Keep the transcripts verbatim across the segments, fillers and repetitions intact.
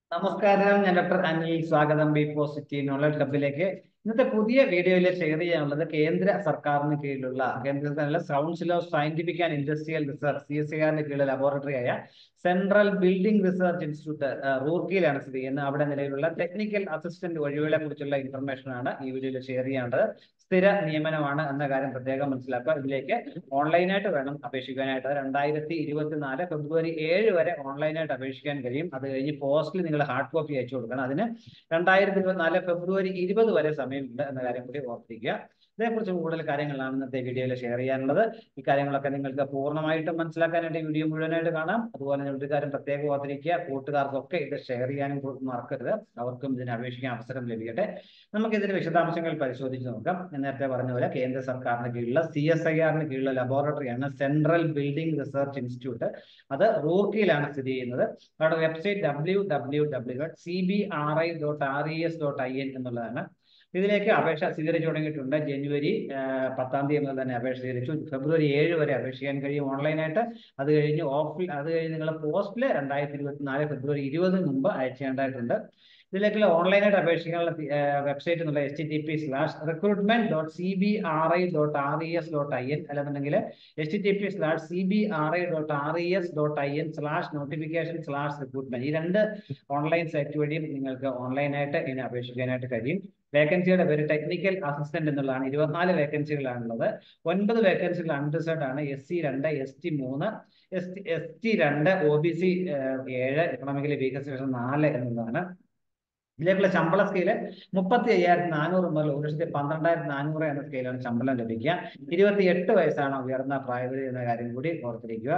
നമസ്കാരം, ഞാൻ ഡോക്ടർ അനിൽ. സ്വാഗതം ബി പോസിറ്റീവ് നോളജ് ക്ലബിലേക്ക്. ഇന്നത്തെ പുതിയ വീഡിയോയിൽ ഷെയർ ചെയ്യാനുള്ളത് കേന്ദ്ര സർക്കാരിന് കീഴിലുള്ള കേന്ദ്ര council of scientific and industrial research C S I ആറിന് കീഴിലുള്ള ലബോറട്ടറി ആയ സെൻട്രൽ ബിൽഡിംഗ് റിസർച്ച് ഇൻസ്റ്റിറ്റ്യൂട്ട് റൂർക്കിയിലാണ് സ്ഥിതി ചെയ്യുന്നത്. അവിടെ നിലവിലുള്ള ടെക്നിക്കൽ അസിസ്റ്റന്റ് ഒഴിവുകളെ കുറിച്ചുള്ള ഇൻഫർമേഷൻ ആണ് ഈ വീഡിയോയിൽ ഷെയർ ചെയ്യേണ്ടത്. സ്ഥിര നിയമനമാണ് എന്ന കാര്യം പ്രത്യേകം മനസ്സിലാക്കുക. ഇതിലേക്ക് ഓൺലൈനായിട്ട് വേണം അപേക്ഷിക്കാനായിട്ട്. രണ്ടായിരത്തി ഇരുപത്തിനാല് ഫെബ്രുവരി ഏഴ് വരെ ഓൺലൈനായിട്ട് അപേക്ഷിക്കാൻ കഴിയും. അത് കഴിഞ്ഞ് പോസ്റ്റിൽ നിങ്ങൾ ഹാർഡ് കോപ്പി അയച്ചു കൊടുക്കണം. അതിന് രണ്ടായിരത്തി ഇരുപത്തിനാല് ഫെബ്രുവരി ഇരുപത് വരെ സമയമുണ്ട് എന്ന കാര്യം കൂടി ഓർത്തിരിക്കുക. ഇതേക്കുറിച്ച് കൂടുതൽ കാര്യങ്ങളാണ് ഇന്നത്തെ വീഡിയോയിൽ ഷെയർ ചെയ്യാനുള്ളത്. ഈ കാര്യങ്ങളൊക്കെ നിങ്ങൾക്ക് പൂർണ്ണമായിട്ടും മനസ്സിലാക്കാനായിട്ട് വീഡിയോ മുഴുവനായിട്ട് കാണാം. അതുപോലെ ഒരു കാര്യം പ്രത്യേകം ഓർത്തിരിക്കുക, കൂട്ടുകാർക്കൊക്കെ ഇത് ഷെയർ ചെയ്യാനും മറക്കരുത്. അവർക്കും ഇതിന് അപേക്ഷിക്കാൻ അവസരം ലഭിക്കട്ടെ. നമുക്ക് ഇതിന്റെ വിശദാംശങ്ങൾ പരിശോധിച്ച് നോക്കാം. ഞാൻ നേരത്തെ പറഞ്ഞ പോലെ കേന്ദ്ര സർക്കാരിന് കീഴിലുള്ള സി എസ് ഐ ആറിന് കീഴിലുള്ള ലബോറട്ടറിയാണ് സെൻട്രൽ ബിൽഡിംഗ് റിസർച്ച് ഇൻസ്റ്റിറ്റ്യൂട്ട്. അത് റൂർക്കിയിലാണ് സ്ഥിതി ചെയ്യുന്നത്. അവരുടെ website W W W dot C B R I dot R E S dot I N എന്നുള്ളതാണ്. ഇതിലേക്ക് അപേക്ഷ സ്വീകരിച്ചു തുടങ്ങിയിട്ടുണ്ട്. ജനുവരി പത്താം തീയതി മുതൽ തന്നെ അപേക്ഷ സ്വീകരിച്ചു. ഫെബ്രുവരി ഏഴ് വരെ അപേക്ഷിക്കാൻ കഴിയും ഓൺലൈനായിട്ട്. അത് കഴിഞ്ഞ് ഓഫ് അത് കഴിഞ്ഞ് നിങ്ങൾ പോസ്റ്റിൽ രണ്ടായിരത്തി ഇരുപത്തിനാല് ഫെബ്രുവരി ഇരുപതിന് മുമ്പ് അയച്ചേണ്ടതായിട്ടുണ്ട്. ഇതിലേക്കുള്ള ഓൺലൈനായിട്ട് അപേക്ഷിക്കാനുള്ള വെബ്സൈറ്റ് എന്നുള്ള H T T P slash recruitment dot C B R I dot R E S dot I N അല്ലെന്നുണ്ടെങ്കിൽ H T T P slash C B R I dot R E S dot I N slash notification slash recruitment. ഈ രണ്ട് online site വഴിയും നിങ്ങൾക്ക് ഓൺലൈനായിട്ട് ഇതിനെ അപേക്ഷിക്കാനായിട്ട് കഴിയും. വേക്കൻസിയുടെ പേര് technical assistant എന്നുള്ളതാണ്. ഇരുപത്തിനാല് വേക്കൻസികളാണുള്ളത്. ഒൻപത് വേക്കൻസികൾ അൺറിസർവ്ഡ് ആണ്. എസ് സി രണ്ട്, എസ് ടി മൂന്ന്, എസ് ടി എസ് ടി രണ്ട്, ഒ ബി സി ഏഴ്, എക്കണോമിക്കലി വീക്കർ സെക്ഷൻ നാല് എന്നുള്ളതാണ്. ഇതിലേക്കുള്ള ശമ്പള സ്കെയില് മുപ്പത്തി അയ്യായിരത്തി നാനൂറ് മുതൽ ഒരു ലക്ഷത്തി പന്ത്രണ്ടായിരത്തി നാനൂറ് എന്ന സ്കെയിലാണ് ശമ്പളം ലഭിക്കുക. ഇരുപത്തി എട്ട് വയസ്സാണ് ഉയർന്ന പ്രായപരിധി എന്ന കാര്യം കൂടി ഓർത്തിരിക്കുക.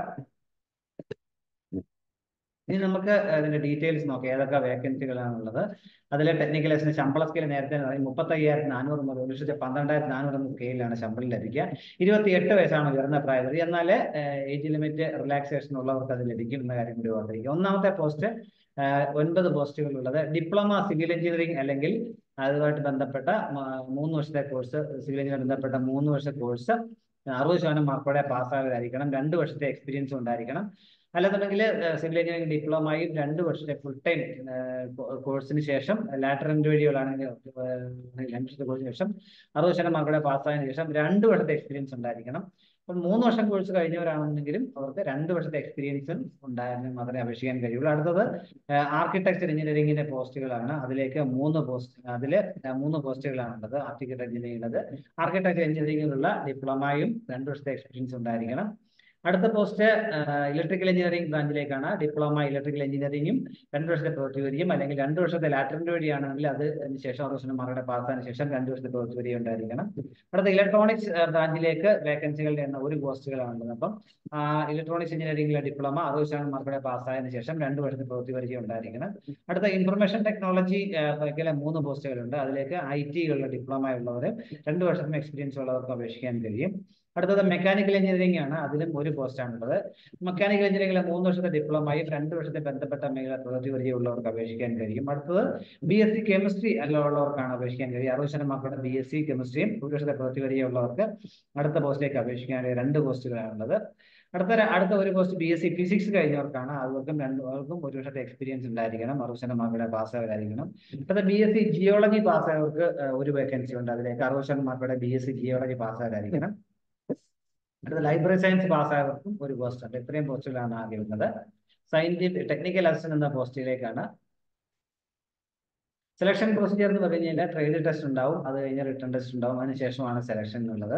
ഇനി നമുക്ക് അതിന്റെ ഡീറ്റെയിൽസ് നോക്കാം, ഏതൊക്കെ വേക്കൻസികളാണുള്ളത്. അതിലെ ടെക്നിക്കൽ അസിസ്റ്റന്റ് ശമ്പള സ്കെയിൽ നേരത്തെ മുപ്പത്തി അയ്യായിരത്തി നാനൂറ് മുതൽ ഒരു ലക്ഷത്തി പന്ത്രണ്ടായിരത്തി നാനൂറ് എന്ന സ്കെയിലാണ് ശമ്പളം ലഭിക്കുക. ഇരുപത്തി എട്ട് വയസ്സാണ് ഉയർന്ന പ്രായപരിധി. എന്നാൽ ഏജ് ലിമിറ്റ് റിലാക്സേഷൻ ഉള്ളവർക്ക് അത് ലഭിക്കും എന്ന കാര്യം കൂടി ഓർത്തിരിക്കുക. ഒന്നാമത്തെ പോസ്റ്റ് ഒൻപത് പോസ്റ്റുകളുള്ളത് ഡിപ്ലോമ സിവിൽ എഞ്ചിനീയറിംഗ് അല്ലെങ്കിൽ അതുമായിട്ട് ബന്ധപ്പെട്ട മൂന്ന് വർഷത്തെ കോഴ്സ്, സിവിൽ എഞ്ചിനീയറിംഗ് ബന്ധപ്പെട്ട മൂന്ന് വർഷ കോഴ്സ് അറുപത് ശതമാനം മാർക്കോടെ പാസ്സായതായിരിക്കണം. രണ്ട് വർഷത്തെ എക്സ്പീരിയൻസ് ഉണ്ടായിരിക്കണം. അല്ലെന്നുണ്ടെങ്കിൽ സിവിൽ എഞ്ചിനീയറിംഗ് ഡിപ്ലോമയും രണ്ട് വർഷത്തെ ഫുൾ ടൈം കോഴ്സിന് ശേഷം ലാറ്ററൽ എൻട്രി വഴികളാണെങ്കിൽ രണ്ട് വർഷത്തെ കോഴ്സിന് ശേഷം അറുപത് ശതമാനം മാർക്കോടെ പാസ്സായതിനു ശേഷം രണ്ട് വർഷത്തെ എക്സ്പീരിയൻസ് ഉണ്ടായിരിക്കണം. അപ്പം മൂന്ന് വർഷം കോഴ്സ് കഴിഞ്ഞവരാണെന്നെങ്കിലും അവർക്ക് രണ്ട് വർഷത്തെ എക്സ്പീരിയൻസ് ഉണ്ടായാലും മാത്രമേ അപേക്ഷിക്കാൻ കഴിയുള്ളൂ. അടുത്തത് ആർക്കിടെക്ചർ എഞ്ചിനീയറിംഗിന്റെ പോസ്റ്റുകളാണ്. അതിലേക്ക് മൂന്ന് പോസ്റ്റ് അതിൽ മൂന്ന് പോസ്റ്റുകളാണുള്ളത്. ആർക്കിടെക്ചർ എഞ്ചിനീയറിംഗ് ആർക്കിടെക്ചർ എഞ്ചിനീയറിംഗിലുള്ള ഡിപ്ലോമയും രണ്ട് വർഷത്തെ എക്സ്പീരിയൻസ് ഉണ്ടായിരിക്കണം. അടുത്ത പോസ്റ്റ് ഇലക്ട്രിക്കൽ എഞ്ചിനീയറിംഗ് ബ്രാഞ്ചിലേക്കാണ്. ഡിപ്ലോമ ഇലക്ട്രിക്കൽ എഞ്ചിനീയറിംഗും രണ്ട് വർഷത്തെ പ്രവൃത്തി വരികയും അല്ലെങ്കിൽ രണ്ട് വർഷത്തെ ലാറ്ററൽ വഴിയാണെങ്കിൽ അത് ശേഷം അറുപത് ശതമാനം മാർക്കോടെ പാസ്സായതിനു ശേഷം രണ്ട് വർഷത്തെ പ്രവൃത്തി വരിക ഉണ്ടായിരിക്കണം. അടുത്ത ഇലക്ട്രോണിക്സ് ബ്രാഞ്ചിലേക്ക് വേക്കൻസികളുടെ എണ്ണം ഒരു പോസ്റ്റുകളാണുള്ളത്. അപ്പം ഇലക്ട്രോണിക്സ് എഞ്ചിനീയറിംഗിലെ ഡിപ്ലോമ അറുപത് ശതമാനം മാർക്കോടെ പാസ്സായതിനു ശേഷം രണ്ട് വർഷത്തെ പ്രവൃത്തി വരിക ഉണ്ടായിരിക്കണം. അടുത്ത ഇൻഫർമേഷൻ ടെക്നോളജി മൂന്ന് പോസ്റ്റുകളുണ്ട്. അതിലേക്ക് ഐ ടിയിലുള്ള ഡിപ്ലോമ ഉള്ളവർ രണ്ട് വർഷത്തിന് എക്സ്പീരിയൻസ് ഉള്ളവർക്ക് അപേക്ഷിക്കാൻ കഴിയും. അടുത്തത് മെക്കാനിക്കൽ എഞ്ചിനീയറിംഗ് ആണ്. അതിലും ഒരു പോസ്റ്റാണുള്ളത്. മെക്കാനിക്കൽ എഞ്ചിനീയറിംഗിലെ മൂന്ന് വർഷത്തെ ഡിപ്ലോമയും രണ്ട് വർഷത്തെ ബന്ധപ്പെട്ട മേഖല പ്രവൃത്തി പരിചയമുള്ളവർക്ക് അപേക്ഷിക്കാൻ കഴിയും. അടുത്തത് ബി എസ് സി കെമിസ്ട്രി ഉള്ളവർക്കാണ് അപേക്ഷിക്കാൻ കഴിയും. അറുപത് ശതമാനം മാർക്കോടെ ബി എസ് സി കെമിസ്ട്രിയും ഒരു വർഷത്തെ പ്രവൃത്തി പരിചയമുള്ളവർക്ക് അടുത്ത പോസ്റ്റിലേക്ക് അപേക്ഷിക്കാൻ രണ്ട് പോസ്റ്റുകളാണുള്ളത്. അടുത്ത അടുത്ത ഒരു post B S C physics കഴിഞ്ഞവർക്കാണ്. അവർക്കും രണ്ടുപേർക്കും ഒരു വർഷത്തെ എക്സ്പീരിയൻസ് ഉണ്ടായിരിക്കണം. അറുപത് ശതമാനം മാർക്കോടെ പാസ്സായവരായിരിക്കണം. അടുത്ത ബി എസ് സി ജിയോളജി പാസ്സായവർക്ക് ഒരു വേക്കൻസി ഉണ്ട്. അതിലേക്ക് അറുപത് ശതമാനം മാർക്കോടെ ബി എസ് സി ജിയോളജി പാസ്സായവരായിരിക്കണം. അടുത്ത ലൈബ്രറി സയൻസ് പാസ്സായവർക്കും ഒരു പോസ്റ്റ് ഉണ്ട്. ഇത്രയും പോസ്റ്റുകളാണ് ആകെ ഉള്ളത്. സയന്റിഫിക് ടെക്നിക്കൽ അസിസ്റ്റന്റ് എന്ന പോസ്റ്റിലേക്കാണ്. സെലക്ഷൻ പ്രൊസീജിയർ എന്ന് പറഞ്ഞു കഴിഞ്ഞാൽ ട്രേഡ് ടെസ്റ്റ് ഉണ്ടാവും. അത് കഴിഞ്ഞ് റിട്ടേൺ ടെസ്റ്റ് ഉണ്ടാവും. അതിനുശേഷമാണ് സെലക്ഷൻ എന്നുള്ളത്.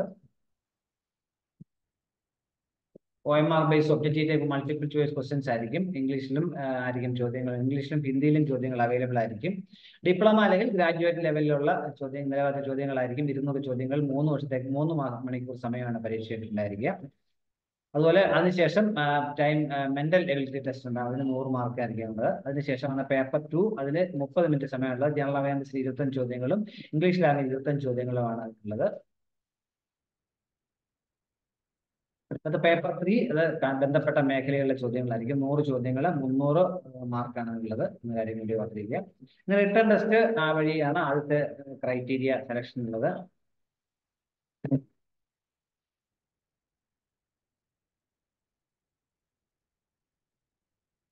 O M R base objective type multiple choice questions ആയിരിക്കും. ഇംഗ്ലീഷിലും ആയിരിക്കും ചോദ്യങ്ങൾ. ഇംഗ്ലീഷിലും ഹിന്ദിയിലും ചോദ്യങ്ങൾ അവൈലബിൾ ആയിരിക്കും. ഡിപ്ലോമ അല്ലെങ്കിൽ ഗ്രാജുവേറ്റ് ലെവലിലുള്ള ചോദ്യം നിലവാര ചോദ്യങ്ങളായിരിക്കും. ഇരുന്നൂറ് ചോദ്യങ്ങൾ മൂന്ന് വർഷത്തേക്ക് മൂന്ന് മണിക്കൂർ സമയമാണ് പരീക്ഷയിട്ടുണ്ടായിരിക്കുക. അതുപോലെ അതിനുശേഷം ടൈം മെന്റൽ എബിലിറ്റി ടെസ്റ്റ് ഉണ്ടാവും. അതിന് നൂറ് മാർക്ക് ആയിരിക്കുന്നത്. അതിനുശേഷമാണ് പേപ്പർ ടു. അതിൽ മുപ്പത് മിനിറ്റ് സമയമുള്ളത്. ജനറൽ അവയർനെസ്സിൽ ഇരുപത്തഞ്ച് ചോദ്യങ്ങളും ഇംഗ്ലീഷിലാണെങ്കിൽ ഇരുപത്തഞ്ച് ചോദ്യങ്ങളുമാണ് ഉള്ളത്. അത് പേപ്പർ ത്രീ അത് ബന്ധപ്പെട്ട മേഖലകളിലെ ചോദ്യങ്ങളായിരിക്കും. നൂറ് ചോദ്യങ്ങൾ മുന്നൂറ് മാർക്കാണ് ഉള്ളത് എന്ന കാര്യം വേണ്ടി ഓർത്തിരിക്കുക. ഇങ്ങനെ റിട്ടേൺ ടെസ്റ്റ് ആ വഴിയാണ് ആദ്യത്തെ ക്രൈറ്റീരിയ സെലക്ഷൻ ഉള്ളത്.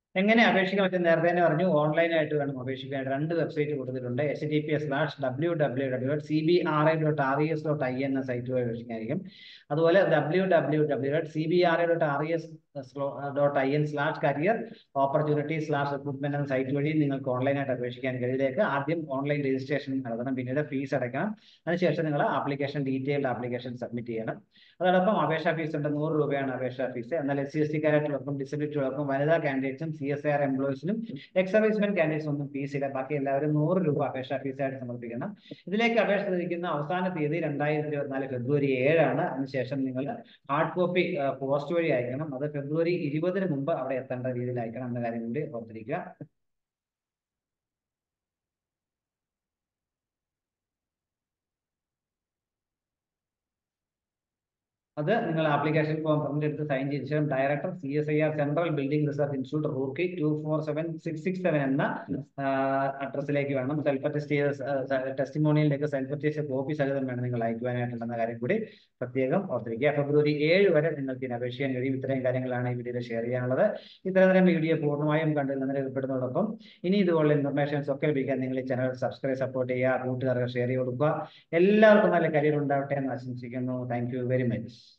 എങ്ങനെ അപേക്ഷിക്കാൻ പറ്റും? നേരത്തെ തന്നെ പറഞ്ഞു, ഓൺലൈനായിട്ട് വേണം അപേക്ഷിക്കാൻ. രണ്ട് വെബ്സൈറ്റ് കൊടുത്തിട്ടുണ്ട്. H T P S slash W W W dot C B R I dot R E S dot I എന്ന സൈറ്റ് വഴി അപേക്ഷിക്കായിരിക്കും. അതുപോലെ W W W dot C B R I dot R E S dot I N slash career opportunity slash recruitment എന്ന site വഴി നിങ്ങൾക്ക് ഓൺലൈനായിട്ട് അപേക്ഷിക്കാൻ കഴിയും. ഇതിലേക്ക് ആദ്യം ഓൺലൈൻ രജിസ്ട്രേഷൻ നടത്തണം, പിന്നീട് ഫീസ് അടയ്ക്കണം. അതിനുശേഷം നിങ്ങൾ ആപ്ലിക്കേഷൻ ഡീറ്റെയിൽഡ് ആപ്ലിക്കേഷൻ സബ്മിറ്റ് ചെയ്യണം. അതോടൊപ്പം അപേക്ഷാ ഫീസ് ഉണ്ട്, നൂറ് രൂപയാണ് അപേക്ഷാ ഫീസ്. എന്നാൽ എസ് സി എസ് ടിക്കാരായിട്ടുള്ളവർക്കും ഡിസബിലിറ്റികൾക്കും വനിതാ കാൻഡിഡേറ്റ്സും സി എസ് ആർ എംപ്ലോയീസിനും എക്സ് സർവീസ്മെൻ കാൻഡിഡേറ്റ്സ് ഒന്നും ഫീസ് ഇല്ല. ബാക്കി എല്ലാവരും നൂറ് രൂപ അപേക്ഷാ ഫീസായിട്ട് സമർപ്പിക്കണം. ഇതിലേക്ക് അപേക്ഷ ലഭിക്കുന്ന അവസാന തീയതി രണ്ടായിരത്തി ഇരുപത്തിനാല് ഫെബ്രുവരി ഏഴാണ്. അതിനുശേഷം നിങ്ങൾ ഹാർഡ് കോപ്പി പോസ്റ്റ് വഴി അയക്കണം. അത് ഫെബ്രുവരി ഇരുപതിന് മുമ്പ് അവിടെ എത്തേണ്ട രീതിയിൽ അയക്കണം എന്ന കാര്യം കൂടി ഓർത്തിരിക്കുക. അത് നിങ്ങൾ ആപ്ലിക്കേഷൻ ഫോം പ്രിന്റ് എടുത്ത് സൈൻ ചെയ്ത ശേഷം director C S I R central building research institute Roorkee two four seven six six seven എന്ന അഡ്രസ്സിലേക്ക് വേണം. സെൽഫ് അറ്റസ്റ്റ് ചെയ്ത ടെസ്റ്റിമോണിയിലേക്ക് സെൽഫ് അറ്റസ്റ്റ് കോപ്പി സഹിതം വേണം നിങ്ങൾ അയക്കുവാനായിട്ടുണ്ടെന്ന കാര്യം കൂടി പ്രത്യേകം ഓർത്തിരിക്കുക. ഫെബ്രുവരി ഏഴ് വരെ നിങ്ങൾക്ക് ഇതിന് അപേക്ഷിക്കാൻ കഴിയും. ഇത്രയും കാര്യങ്ങളാണ് ഈ വീഡിയോയിൽ ഷെയർ ചെയ്യാനുള്ളത്. ഇത്തരം വീഡിയോ പൂർണ്ണമായും കണ്ട് നിന്ന് ഉൾപ്പെടുന്നതോടൊപ്പം ഇനി ഇതുപോലുള്ള ഇൻഫർമേഷൻസ് ഒക്കെ ലഭിക്കാൻ നിങ്ങൾ ഈ ചാനൽ സബ്സ്ക്രൈബ് സപ്പോർട്ട് ചെയ്യുക, കൂട്ടുകാർക്ക് ഷെയർ ചെയ്ത് കൊടുക്കുക. എല്ലാവർക്കും നല്ല കരിയർ ഉണ്ടാവട്ടെ എന്ന് ആശംസിക്കുന്നു. Thank you very much.